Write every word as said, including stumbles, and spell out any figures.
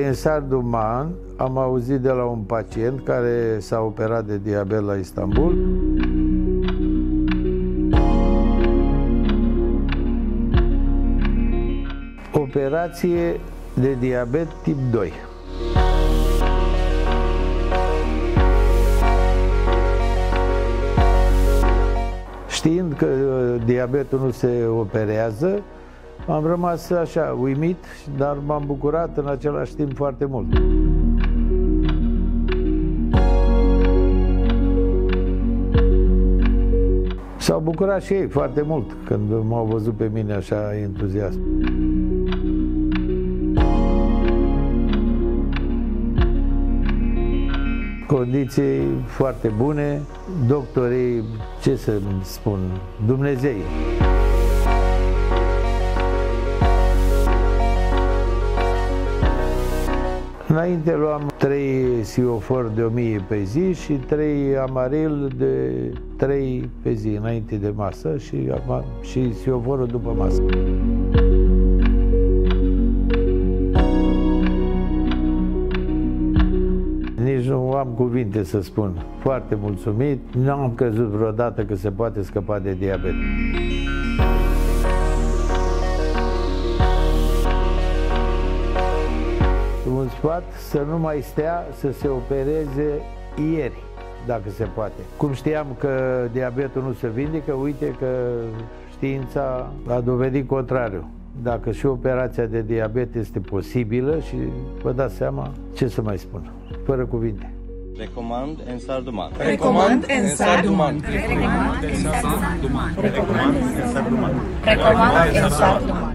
Ensar Duman am auzit de la un pacient care s-a operat de diabet la Istanbul. Operație de diabet tip doi. Știind că diabetul nu se operează, am rămas așa uimit, dar m-am bucurat în același timp foarte mult. S-au bucurat și ei foarte mult când m-au văzut pe mine așa entuziast. Condiții foarte bune, doctorii, ce să spun, Dumnezei. Înainte luam trei siofor de o mie pe zi și trei amaril de trei pe zi înainte de masă și, și sioforul după masă. Nici nu am cuvinte să spun. Foarte mulțumit. Nu am crezut vreodată că se poate scăpa de diabet. Un sfat să nu mai stea să se opereze ieri, dacă se poate. Cum știam că diabetul nu se vindecă, uite că știința a dovedit contrariul. Dacă și operația de diabet este posibilă și vă dați seama ce să mai spun, fără cuvinte. Recomand Ensar Duman. Recomand Ensar Duman. Recomand Ensar Duman. Recomand Ensar Duman. Recomand Ensar Duman.